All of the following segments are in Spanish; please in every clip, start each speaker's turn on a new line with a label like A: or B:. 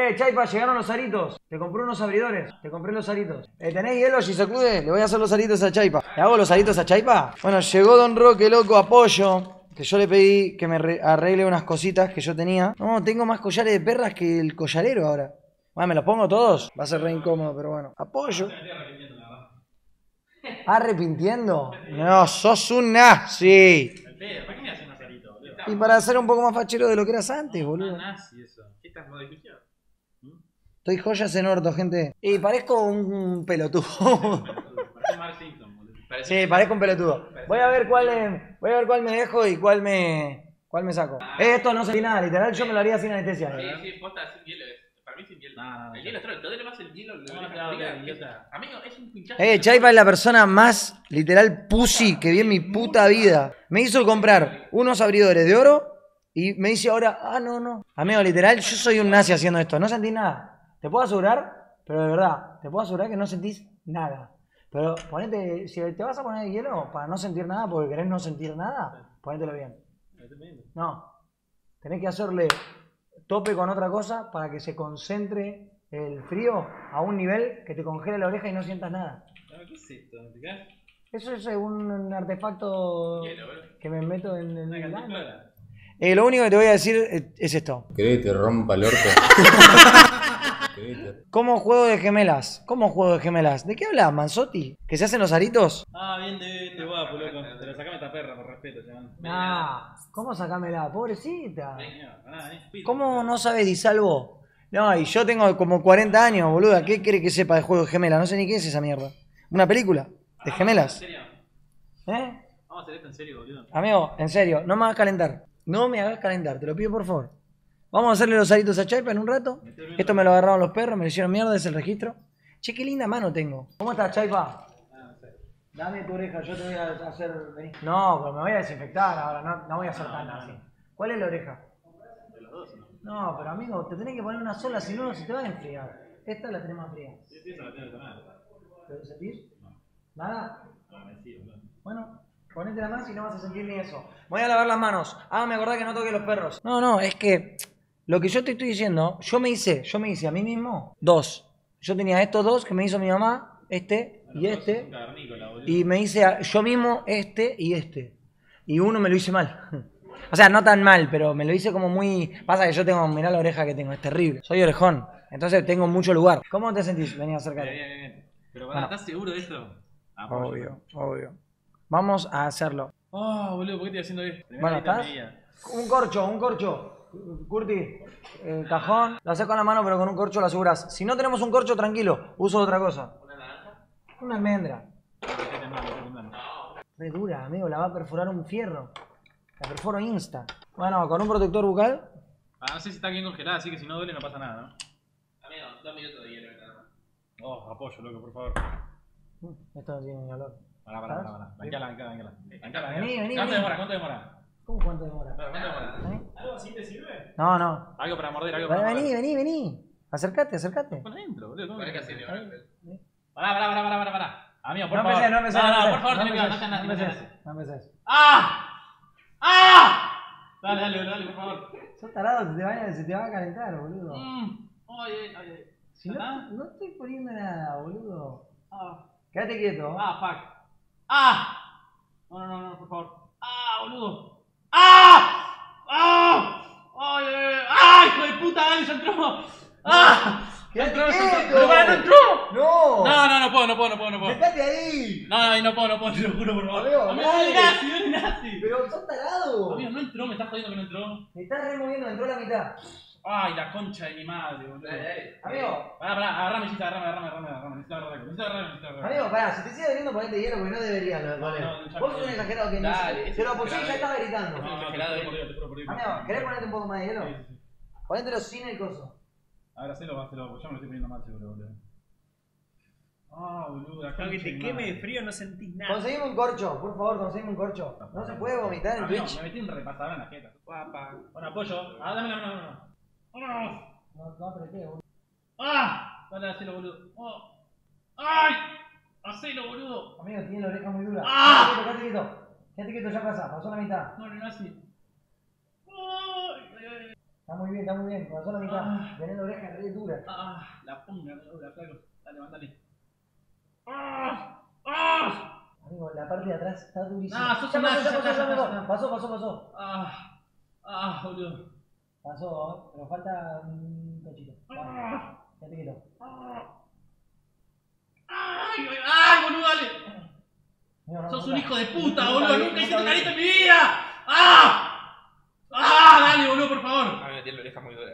A: Chaipa, llegaron los aritos. Te compré unos abridores. Te compré los aritos. ¿Tenés hielo, Shisakude? Le voy a hacer los aritos a Chaipa. ¿Le hago los aritos a Chaipa? Bueno, llegó Don Roque, loco, apoyo. Que yo le pedí que me arregle unas cositas que yo tenía. No, tengo más collares de perras que el collarero ahora. Bueno, ¿me los pongo todos? Va a ser re incómodo, pero bueno. Apoyo. ¿Arrepintiendo? No, sos un nazi.
B: ¿Para qué me hacen unos aritos, boludo?
A: Y para ser un poco más fachero de lo que eras antes, boludo.
B: Nazi eso. ¿Qué estás modificando?
A: Estoy joyas en orto, gente. Y parezco un pelotudo.
B: Parece Mark Simpson, boludo.
A: Sí, parezco un pelotudo. Voy a ver cuál me dejo y cuál me saco. Esto no se nada, literal, yo me lo haría sin anestesia.
B: Sí, posta, sin hielo. Para mí sin hielo. No, el hielo es todo. Todo lo más el hielo. Amigo, es un pinchazo.
A: Chaipa es la persona más literal pussy que vi en mi puta vida. Me hizo comprar unos abridores de oro y me dice ahora, no. Amigo, literal, yo soy un nazi haciendo esto. No sentí nada. Te puedo asegurar, pero de verdad, te puedo asegurar que no sentís nada. Pero ponete, si te vas a poner hielo para no sentir nada, porque querés no sentir nada, ponételo bien. No, tenés que hacerle tope con otra cosa para que se concentre el frío a un nivel que te congele la oreja y no sientas nada.
B: ¿Qué es esto?
A: Eso es un artefacto que me meto en el...
B: Una
A: Lo único que te voy a decir es esto.
C: ¿Querés que te rompa el orto?
A: ¿Cómo juego de gemelas? ¿De qué hablas, Manzotti? ¿Que se hacen los aritos?
B: Bien de guapo, loco. Pero sacame esta perra, por respeto, chaval.
A: ¿Cómo sacámela? Pobrecita. ¿Cómo no sabes Disalvo? No, y yo tengo como 40 años, boluda. ¿Qué quiere que sepa de juego de gemelas? No sé ni qué es esa mierda. ¿Una película? ¿De gemelas?
B: ¿En serio?
A: ¿Eh?
B: Vamos a hacer esto en serio, boludo.
A: Amigo, en serio, no me hagas calentar. No me hagas calentar, te lo pido por favor. Vamos a hacerle los aritos a Chaipa en un rato. Esto me lo agarraron los perros, me lo hicieron mierda, es el registro. Che, qué linda mano tengo. ¿Cómo estás, Chaipa?
B: No sé.
A: Dame tu oreja, yo te voy a hacer... Vení. No, pero me voy a desinfectar ahora, no voy a hacer tan así. ¿Cuál es la oreja?
B: De los dos, ¿no?
A: No, pero amigo, te tenés que poner una sola, si no, se te va a enfriar. Esta la tenemos fría.
B: Sí, esa la tengo que tomar.
A: ¿Te sentís? ¿Nada?
B: No, me sí, boludo.
A: Bueno, ponete la mano y no vas a sentir ni eso. Voy a lavar las manos. Me acordé que no toque los perros. No, es que lo que yo te estoy diciendo, yo me hice a mí mismo 2. Yo tenía estos 2 que me hizo mi mamá, este y este. Y me hice yo mismo este y este. Y uno me lo hice mal. O sea, no tan mal, pero me lo hice como muy... Pasa que yo tengo, mirá la oreja que tengo, es terrible. Soy orejón, entonces tengo mucho lugar. ¿Cómo te sentís? Vení a acercarte.
B: Bien. Pero ¿estás seguro de esto?
A: Obvio. Vamos a hacerlo.
B: Boludo, ¿por qué estoy haciendo esto?
A: Bueno, ¿estás? Un corcho. Curti, cajón. Lo haces con la mano, pero con un corcho lo aseguras. Si no tenemos un corcho, tranquilo, uso otra cosa.
B: ¿Una naranja?
A: Una almendra. Re dura, amigo, la va a perforar un fierro. La perforo insta. Bueno, con un protector bucal.
B: No sé si está bien congelada, así que si no duele no pasa nada, ¿no? Amigo, 2 minutos de hielo, nada más. Apoyo, loco, por favor.
A: Esto no tiene ni olor.
B: Pará. Bancala.
A: Vení.
B: ¿Cuánto demora?
A: ¿Cómo cuánto demora?
B: ¿Cuánto demora?
A: ¿Eh?
B: ¿Algo así te sirve?
A: No.
B: Algo para morder, algo para morder.
A: Vení. Acércate.
B: Pon adentro, boludo. ¿Cómo
C: Pará que
B: que
C: así,
B: Pará. Amigo, por
A: No
B: favor.
A: empecés.
B: No, por favor, ten cuidado, no
A: empecés.
B: Dale, por favor.
A: Sos tarado, se te va a calentar, boludo.
B: Ay.
A: Si no estoy poniendo nada, boludo.
B: Ah,
A: Quédate quieto.
B: fuck. No, por favor. Boludo. Hijo de puta, dale, ya entró.
A: ¡Quédate
B: Pero
A: quieto!
B: no entró.
A: ¡No!
B: No puedo.
A: ¡Quédate ahí!
B: No puedo, te lo juro, por favor.
A: Amigo,
B: Dale nazi.
A: Pero sos tarado.
B: Amigo, no entró, me estás jodiendo que no entró.
A: Me estás removiendo, entró la mitad.
B: Ay, la concha de mi madre, boludo.
A: Amigo.
B: Pará, agarrame. Necesito agarrarme.
A: Amigo, pará, si te sigue doliendo ponete hielo porque no debería doler. Vos sos un exagerado que no. Se lo apoyé y ya estaba gritando. Amigo, ¿querés ponerte un poco más de hielo? Ponételo sin el coso.
B: Ahora se lo yo me lo estoy poniendo mal seguro, boludo. Boludo, acá.
D: Aunque te queme de frío no sentís nada.
A: Conseguime un corcho, por favor, conseguime un corcho. No se puede vomitar en Twitch.
B: Me metí un repasador en la jeta. Con apoyo. Dame la mano.
A: No apreté, boludo.
B: Dale, hacelo, boludo. ¡Ay! Hacelo, boludo.
A: Amigo, tiene la oreja muy dura. Quédate quieto, ya pasó la mitad.
B: No así.
A: Está muy bien. Pasó la mitad. Tenés la oreja re dura.
B: La punga, me dura, flaco. Dale, mándale.
A: Amigo, la parte de atrás está durísima.
B: No, sos un
A: Pasó.
B: Boludo.
A: Pasó, pero falta un cachito. Ya te quito.
B: ¡Ay, boludo, dale!
A: No,
B: ¡Sos
A: no,
B: un
A: no,
B: hijo de puta,
A: nunca
B: boludo!
A: vi,
B: ¡Nunca hice
A: nunca
B: un
A: vi.
B: carito en mi vida! Dale, boludo, por favor.
C: A mí tiene la oreja muy dura.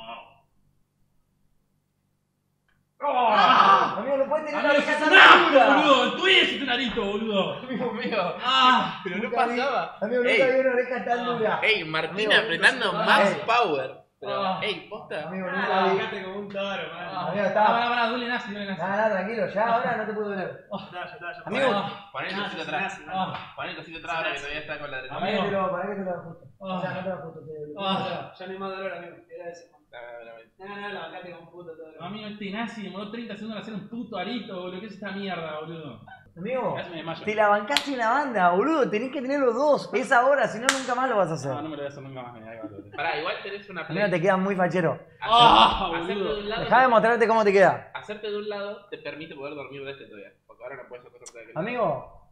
A: Amigo, no puedes tener
B: Amigo,
A: la
B: sos
A: oreja
B: un
A: tan
B: asco,
A: dura.
B: boludo. Tú eres un arito, boludo.
C: Amigo mío. Pero no
A: Nunca vi-
C: pasaba.
A: Amigo, nunca vi una oreja tan dura.
C: Ey, Martín
A: Amigo,
C: apretando más
A: ey.
C: power. Pero, ey, posta.
A: Amigo, nunca vi.
D: Bajate como un toro, man.
A: Amigo, estaba.
B: Pará, duele nazi.
A: Nada, tranquilo, ya ahora no te puedo doler.
D: Ya.
A: Amigo,
C: Poné el cosito atrás. Poné el cosito atrás ahora que todavía está con la
B: Amigo.
C: adrenalina.
A: para que te lo ajusto. O sea, no te lo ajusto,
D: Ya no hay más dolor, amigo. Era eso.
C: Dame.
D: No, bajate como un puto toro.
B: Amigo, este nazi demoró 30 segundos en hacer un puto arito, boludo. ¿Qué es esta mierda, boludo?
A: Amigo,
B: Casi me desmayo.
A: te la bancaste una banda, boludo. Tenés que tener los dos. Es ahora, si no, nunca más lo vas a hacer.
B: No me lo voy a hacer nunca más.
C: Pará, igual tenés una
A: Amigo, te quedas muy fachero.
C: Hacerte
B: boludo.
C: de un lado.
A: Dejá de mostrarte cómo te queda.
C: Hacerte de un lado te permite poder dormir de este todavía. Porque ahora no puedes acostarte de aquel lado.
A: Amigo,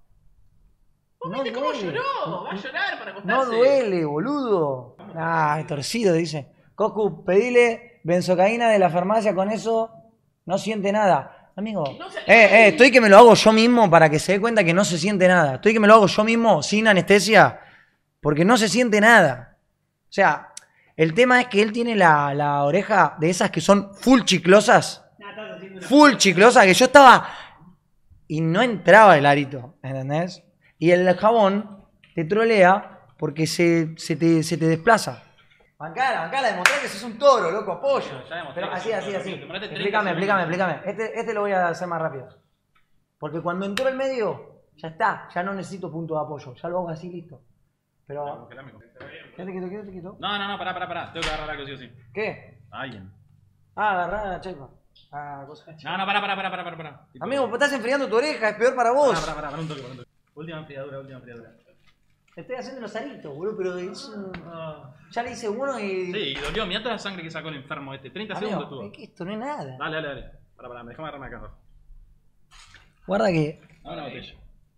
A: no
C: ¿Viste cómo
A: duele.
C: lloró? Va a llorar para acostarse.
A: No duele, boludo. Ah, torcido, dice. Cocu, pedile benzocaína de la farmacia, con eso no siente nada. Amigo,
C: No se-
A: estoy que me lo hago yo mismo para que se dé cuenta que no se siente nada. Estoy que me lo hago yo mismo sin anestesia porque no se siente nada. O sea, el tema es que él tiene la oreja de esas que son full chiclosas.
D: Estás haciendo una.
A: Full chiclosa, que yo estaba y no entraba el arito, ¿entendés? Y el jabón te trolea porque se te desplaza. Bancala, demostrar que sos un toro, loco, apoyo.
B: Ya demostré
A: Pero
B: que
A: así,
B: sos un
A: así,
B: toro,
A: así.
B: tío. Demorate 30
A: Explícame. Este lo voy a hacer más rápido. Porque cuando entró el medio, ya está, ya no necesito punto de apoyo. Ya lo hago así, listo. Pero, quédate quieto.
B: No, pará. Tengo que agarrar algo sí o sí.
A: ¿Qué?
B: Alguien.
A: Agarrá la chepa. Cosa.
B: No, pará. Tipo-
A: Amigo, vos estás enfriando tu oreja, es peor para vos.
B: Pará, un toque. Última enfriadura.
A: Te estoy haciendo los aritos, boludo, pero eso... Ya le hice uno y...
B: Sí, y dolió. Mirá toda la sangre que sacó el enfermo este. 30 segundos
A: Amigo,
B: tuvo.
A: es que esto no es nada.
B: Dale. Pará, déjame agarrarme acá.
A: Guarda que...
B: Dame una botella.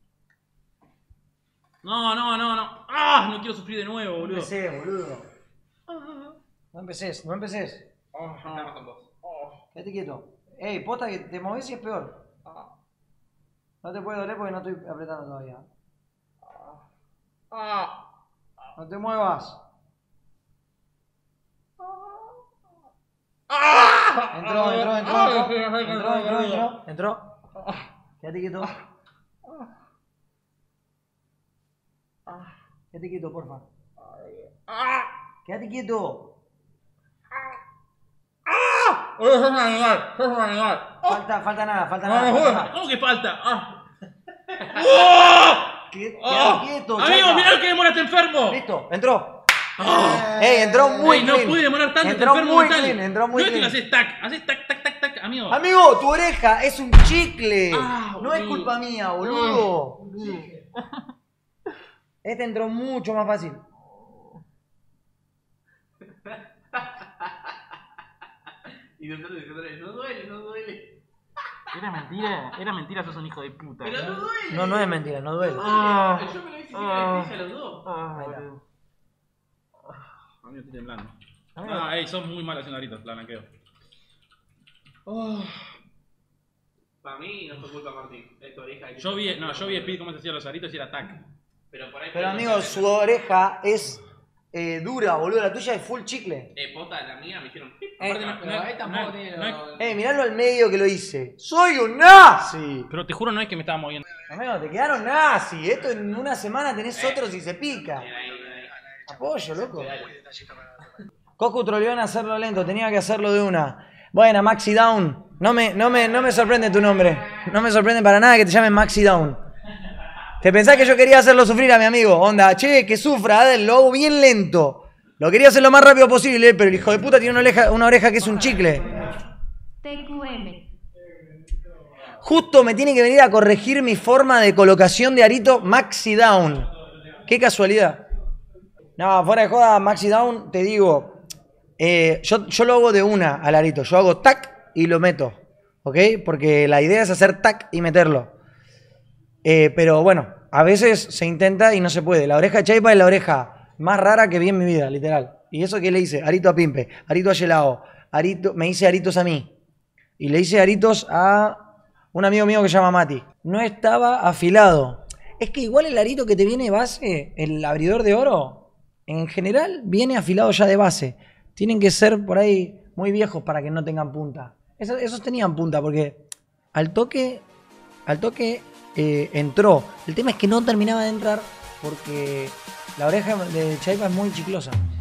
B: No. No quiero sufrir de nuevo,
A: No
B: boludo.
A: empecé, boludo. No empeces.
C: Estamos con vos.
A: Quédate quieto. Ey, posta que te moves y es peor. No te puede doler porque no estoy apretando todavía. No te muevas. Entró. Quédate quieto. Quédate quieto, porfa. Quédate quieto.
B: ¡Sos un animal!
A: Falta nada.
B: ¿Cómo que falta?
A: Quédate quieto,
B: Amigo,
A: chaca.
B: mirá lo que demora este enfermo.
A: Listo, entró. Ey, entró muy
B: Ey, no
A: clean.
B: pude demorar tanto este
A: Entró
B: enfermo
A: muy
B: mental.
A: clean, entró muy
B: No es que lo
A: clean.
B: haces tac, amigo.
A: Amigo, tu oreja es un chicle. No es
B: boludo.
A: culpa mía, boludo. Este entró mucho más fácil.
C: Y nosotros diciendo, no duele.
B: Era mentira, sos un hijo de puta.
C: Pero no duele.
A: No es mentira, no duele.
C: Yo me lo hice sin anestesia los dos.
A: Ahí está.
B: Amigo, estoy temblando.
A: Amigo.
B: No, ey, sos muy mal haciendo aritos, la blanqueo.
C: Para mí no fue culpa de Martín. Es tu oreja.
B: Yo vi a Speed cómo se hacían los aritos y era tac.
C: Pero por ahí.
A: Pero amigo, su oreja es dura, boludo. La tuya es full chicle.
C: Posta, la mía me hicieron.
B: Aparte,
E: Pero ahí tampoco tiene lo-
A: Miralo al medio que lo hice. ¡Soy un nazi!
B: Pero te juro no es que me estaba moviendo.
A: Amigo, te quedaron nazi. Esto en una semana tenés otros y se pica. Apoyo, loco. Cocu troleó en hacerlo lento, tenía que hacerlo de una. Buena, Maxi Down. No me sorprende tu nombre. No me sorprende para nada que te llamen Maxi Down. ¿Te pensás que yo quería hacerlo sufrir a mi amigo? Onda, che, que sufra, lo hago bien lento. Lo quería hacer lo más rápido posible, pero el hijo de puta tiene una oreja que es un chicle.
F: TQM.
A: Justo me tiene que venir a corregir mi forma de colocación de arito Maxi Down. Qué casualidad. No, fuera de joda, Maxi Down, te digo, Yo lo hago de una al arito. Yo hago tac y lo meto. ¿Ok? Porque la idea es hacer tac y meterlo. Pero bueno, a veces se intenta y no se puede. La oreja de Chaipa es la oreja más rara que vi en mi vida, literal. ¿Y eso qué le hice? Arito a Pimpe, arito a Yelao, me hice aritos a mí. Y le hice aritos a un amigo mío que se llama Mati. No estaba afilado. Es que igual el arito que te viene de base, el abridor de oro, en general viene afilado ya de base. Tienen que ser por ahí muy viejos para que no tengan punta. Esos tenían punta porque al toque entró. El tema es que no terminaba de entrar porque la oreja de Chaipa es muy chiclosa.